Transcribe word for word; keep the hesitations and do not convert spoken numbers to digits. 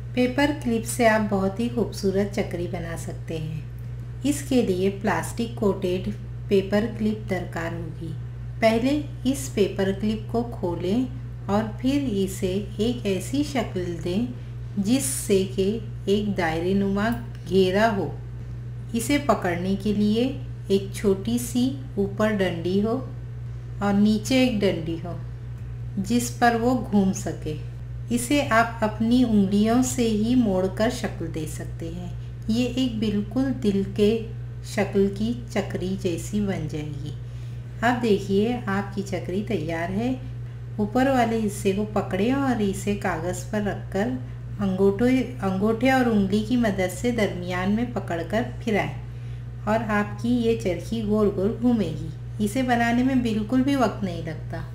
Paper clip से आप बहुत ही खूबसूरत चक्री बना सकते हैं। इसके लिए प्लास्टिक कोटेड पेपर क्लिप दरकार होगी। पहले इस पेपर क्लिप को खोलें और फिर इसे एक ऐसी शक्ल दें जिससे कि एक दायरे नुमा घेरा हो। इसे पकड़ने के लिए एक छोटी सी ऊपर डंडी हो और नीचे एक डंडी हो जिस पर वो घूम सके। इसे आप अपनी उंगलियों से ही मोड़कर शक्ल दे सकते हैं। ये एक बिल्कुल दिल के शक्ल की चक्री जैसी बन जाएगी। अब देखिए आपकी चक्री तैयार है। ऊपर वाले हिस्से को पकड़ें और इसे कागज़ पर रखकर अंगूठे अंगूठे और उंगली की मदद से दरमियान में पकड़कर फिराएं और आपकी ये चरखी गोल गोल घूमेगी। इसे बनाने में बिल्कुल भी वक्त नहीं लगता।